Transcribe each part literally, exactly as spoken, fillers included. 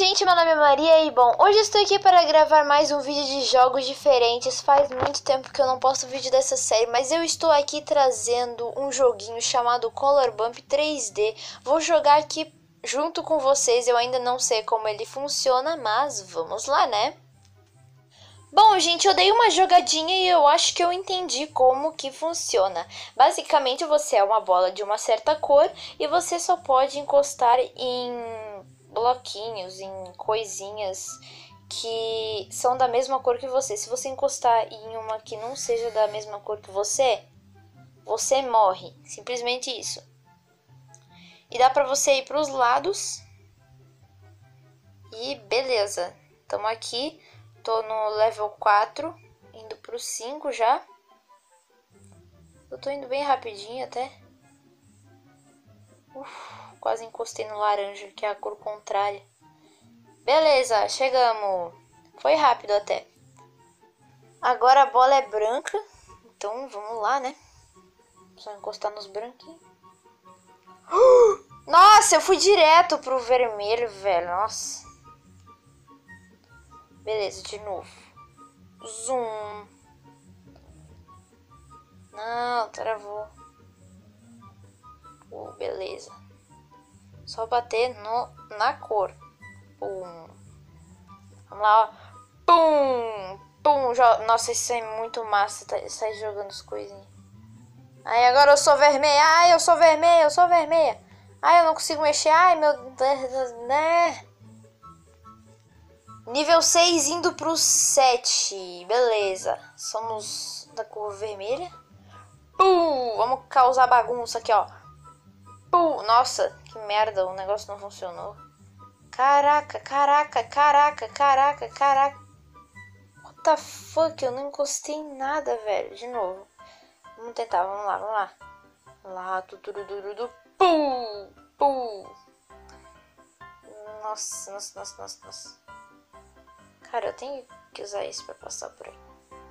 gente, meu nome é Maria e bom, hoje eu estou aqui para gravar mais um vídeo de jogos diferentes. Faz muito tempo que eu não posto vídeo dessa série, mas eu estou aqui trazendo um joguinho chamado Color Bump três D. Vou jogar aqui junto com vocês, eu ainda não sei como ele funciona, mas vamos lá, né? Bom, gente, eu dei uma jogadinha e eu acho que eu entendi como que funciona. Basicamente, você é uma bola de uma certa cor e você só pode encostar em bloquinhos, em coisinhas que são da mesma cor que você. Se você encostar em uma que não seja da mesma cor que você, você morre. Simplesmente isso. E dá pra você ir pros lados. E beleza. Estamos aqui. Tô no level quatro, indo pro cinco já. Eu tô indo bem rapidinho até. Uf, quase encostei no laranja, que é a cor contrária. Beleza, chegamos. Foi rápido até. Agora a bola é branca. Então vamos lá, né? Só encostar nos branquinhos. Nossa, eu fui direto pro vermelho, velho. Nossa. Beleza, de novo. Zoom. Não, travou. Oh, beleza. Só bater no, na cor. Pum. Vamos lá, ó. Pum. Pum. Nossa, isso é muito massa. Tá, sai jogando as coisinhas. Aí agora eu sou vermelha. Ai, eu sou vermelha, eu sou vermelha. Ai, eu não consigo mexer. Ai, meu Deus, né? Nível seis indo pro sete. Beleza. Somos da cor vermelha. Pum! Vamos causar bagunça aqui, ó. Pum! Nossa, que merda. O negócio não funcionou. Caraca, caraca, caraca, caraca, caraca. What the fuck? Eu não encostei em nada, velho. De novo. Vamos tentar, vamos lá, vamos lá. Vamos lá. Tuturudurudu. Pum! Pum! Nossa, nossa, nossa, nossa, nossa. Cara, eu tenho que usar isso pra passar por aí.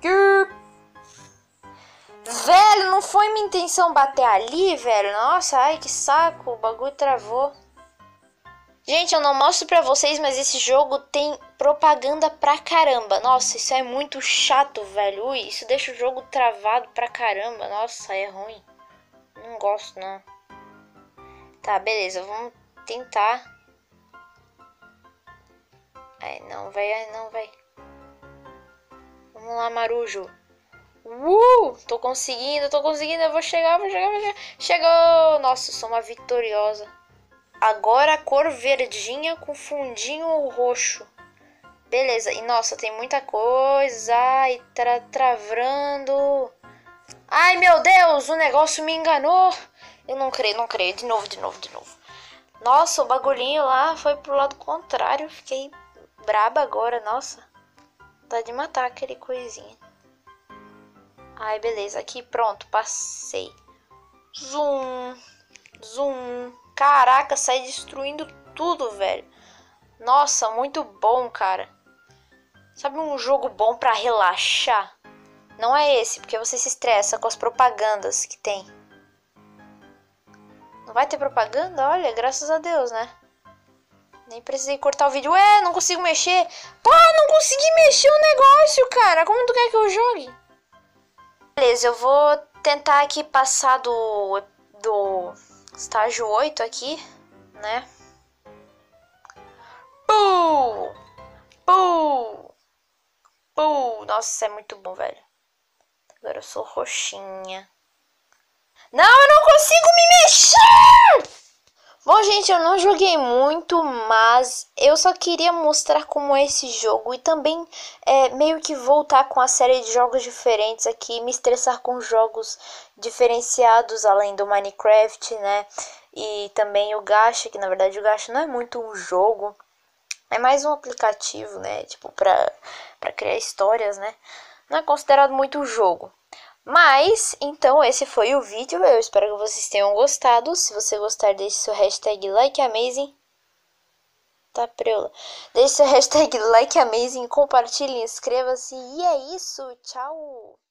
Velho, não foi minha intenção bater ali, velho. Nossa, ai, que saco. O bagulho travou. Gente, eu não mostro pra vocês, mas esse jogo tem propaganda pra caramba. Nossa, isso é muito chato, velho. Ui, isso deixa o jogo travado pra caramba. Nossa, é ruim. Não gosto, não. Tá, beleza. Vamos tentar. Ai, não, vai, ai, não, vai. Vamos lá, Marujo. Uh! Tô conseguindo, tô conseguindo. Eu vou chegar, vou chegar, vou chegar. Chegou! Nossa, sou uma vitoriosa. Agora a cor verdinha com fundinho roxo. Beleza. E, nossa, tem muita coisa. Ai, tá travando. Ai, meu Deus, o negócio me enganou. Eu não creio, não creio. De novo, de novo, de novo. Nossa, o bagulhinho lá foi pro lado contrário. Fiquei braba agora, nossa. Dá de matar aquele coisinha. Ai, beleza. Aqui, pronto. Passei. Zoom. Zoom. Caraca, sai destruindo tudo, velho. Nossa, muito bom, cara. Sabe um jogo bom pra relaxar? Não é esse, porque você se estressa com as propagandas que tem. Não vai ter propaganda? Olha, graças a Deus, né? Nem precisei cortar o vídeo. Ué, não consigo mexer. Pô, não consegui mexer o negócio, cara. Como tu quer que eu jogue? Beleza, eu vou tentar aqui passar do, do estágio oito aqui, né? Pum! Pum! Pum! Nossa, é muito bom, velho. Agora eu sou roxinha. Não, eu não consigo me mexer! Bom, gente, eu não joguei muito, mas eu só queria mostrar como é esse jogo e também é, meio que voltar com a série de jogos diferentes aqui, me estressar com jogos diferenciados além do Minecraft, né? E também o Gacha, que na verdade o Gacha não é muito um jogo, é mais um aplicativo, né? Tipo, pra, pra criar histórias, né? Não é considerado muito um jogo. Mas, então, esse foi o vídeo. Eu espero que vocês tenham gostado. Se você gostar, deixe seu hashtag likeamazing. Tá, preula. Deixe seu hashtag likeamazing, compartilhe, inscreva-se. E é isso. Tchau!